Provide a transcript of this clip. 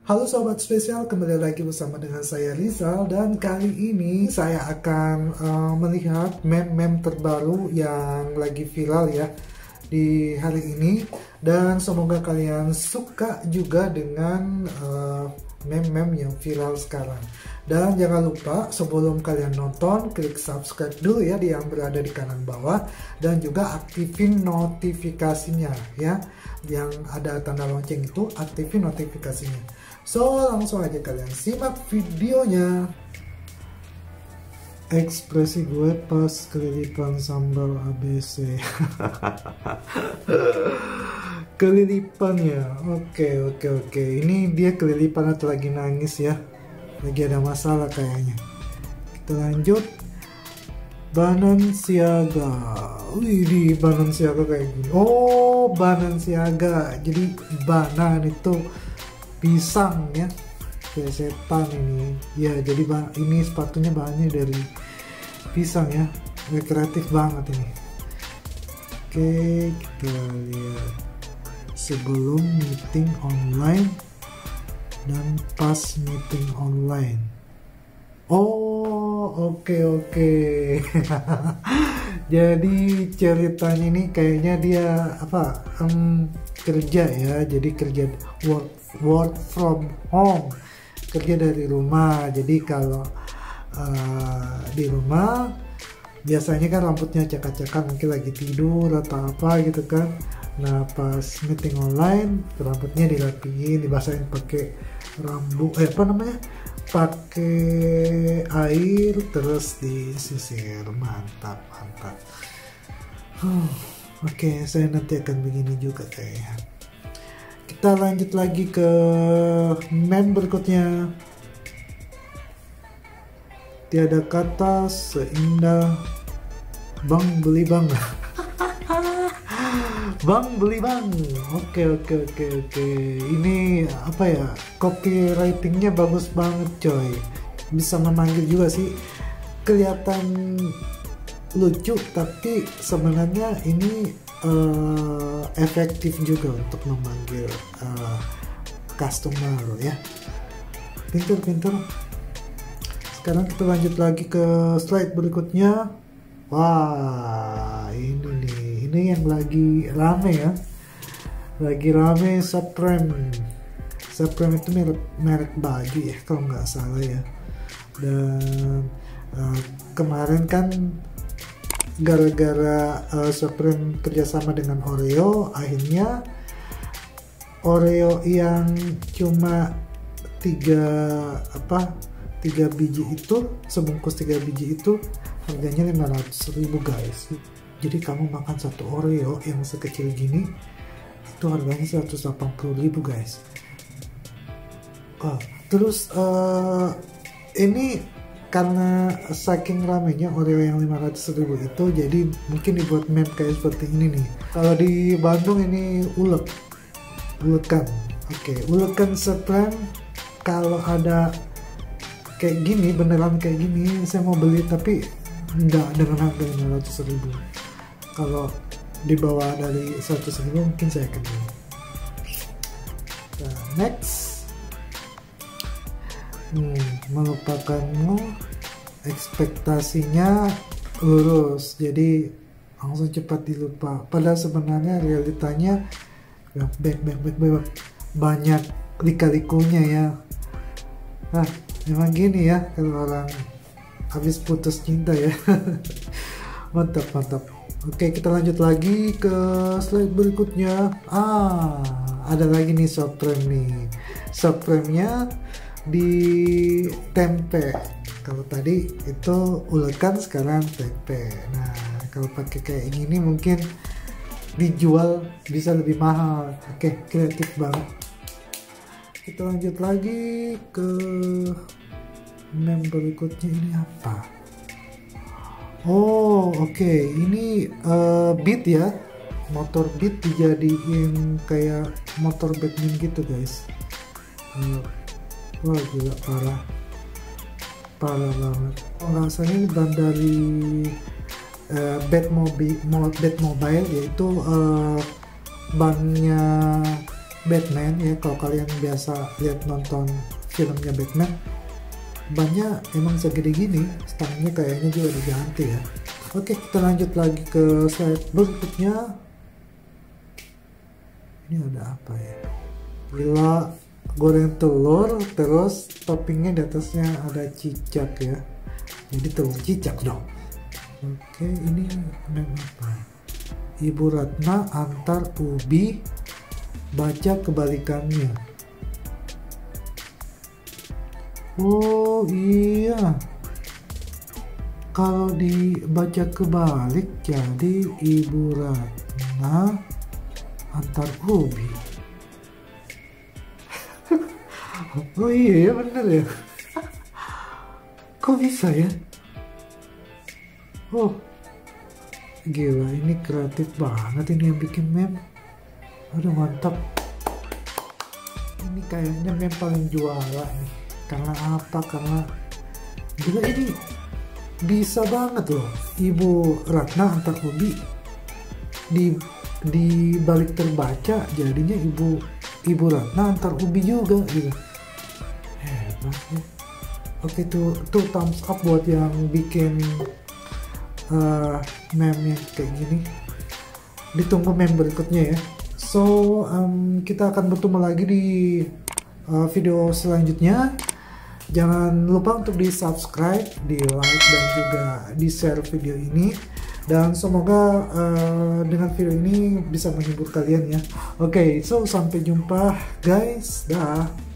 Halo sobat spesial, kembali lagi bersama dengan saya Rizal, dan kali ini saya akan melihat meme-meme terbaru yang lagi viral ya di hari ini, dan semoga kalian suka juga dengan meme-meme yang viral sekarang. Dan jangan lupa sebelum kalian nonton, klik subscribe dulu ya di yang berada di kanan bawah, dan juga aktifin notifikasinya ya, yang ada tanda lonceng itu aktifin notifikasinya. So langsung aja kalian simak videonya. Ekspresi gue pas kelilipan sambal ABC. Kelilipan ya. Oke. Ini dia kelilipan atau lagi nangis ya, lagi ada masalah kayaknya. Kita lanjut. Balenciaga. Wih, Balenciaga kayak gini. Oh, Balenciaga. Jadi banan itu pisang ya, kayak setan ini ya. Jadi ini sepatunya bahannya dari pisang ya, kreatif banget ini. Oke, kita lihat sebelum meeting online dan pas meeting online. Oh, oke. Jadi ceritanya ini kayaknya dia apa, kerja ya, jadi kerja work from home, kerja dari rumah. Jadi kalau di rumah biasanya kan rambutnya acak-acakan, mungkin lagi tidur atau apa gitu kan. Nah pas meeting online rambutnya dirapiin, dibasahin pakai pakai air, terus disisir. Mantap. Oke, saya nanti akan begini juga kayaknya. Kita lanjut lagi ke meme berikutnya. Tiada kata seindah bang beli bang. Bang beli bang. Oke. Ini apa ya, copywritingnya bagus banget coy. Bisa memanggil juga sih, kelihatan lucu tapi sebenarnya ini efektif juga untuk memanggil customer ya. Pinter. Sekarang kita lanjut lagi ke slide berikutnya. Wah, ini yang lagi rame ya, Supreme itu merek baju ya kalau nggak salah ya. Dan kemarin kan gara-gara Supreme kerjasama dengan Oreo, akhirnya Oreo yang cuma 3 biji itu, sebungkus 3 biji itu harganya 500.000 guys. Jadi kamu makan satu Oreo yang sekecil gini itu harganya 180.000 guys. Terus ini karena saking ramenya Oreo yang 500.000 itu, jadi mungkin dibuat meme kayak seperti ini nih. Kalau di Bandung ini ulekan. Oke, ulekan Supreme kalau ada kayak gini, beneran kayak gini, saya mau beli, tapi enggak dengan harga 500.000. Kalau di bawah dari 100.000 mungkin saya akan beli. Nah, next. Melupakanmu, ekspektasinya lurus, jadi langsung cepat dilupa. Padahal sebenarnya realitanya banyak lika-likunya ya. Nah, memang gini ya kalau orang habis putus cinta ya. Mantap. Oke, kita lanjut lagi ke slide berikutnya. Ada lagi nih Supreme nih. Supreme-nya di tempe. Kalau tadi itu ulekan, sekarang tempe. Nah, kalau pakai kayak gini mungkin dijual bisa lebih mahal. Oke, kreatif banget. Kita lanjut lagi ke meme berikutnya. Ini apa? Oh, oke. Ini Beat ya. Motor Beat dijadiin kayak motor Batman gitu guys. Wah gila, parah banget. Rasanya ini bahan dari Batmobile, yaitu bannya Batman ya. Kalau kalian biasa lihat nonton filmnya Batman, banyak emang segede gini, stangnya kayaknya juga diganti ya. Oke, kita lanjut lagi ke slide berikutnya. Ini ada apa ya? Gila, goreng telur, terus toppingnya di atasnya ada cicak ya. Jadi telur cicak dong. Oke, ini meme apa? Ibu Ratna antar ubi, baca kebalikannya. Oh iya, kalau dibaca kebalik jadi Ibu Ratna antar ubi. Oh iya ya, bener ya. Kok bisa ya? Oh gila, ini kreatif banget ini yang bikin meme. Aduh mantap. Ini kayaknya meme paling juara nih. Karena apa? Karena gila, ini bisa banget loh. Ibu Ratna antar ubi di balik terbaca jadinya Ibu Ratna antar ubi juga gitu. Hebat ya. Oke, tuh thumbs up buat yang bikin meme kayak gini. Ditunggu meme berikutnya ya. So kita akan bertemu lagi di video selanjutnya. Jangan lupa untuk di subscribe, di like, dan juga di share video ini. Dan semoga dengan video ini bisa menghibur kalian ya. Oke, so sampai jumpa guys. Dah.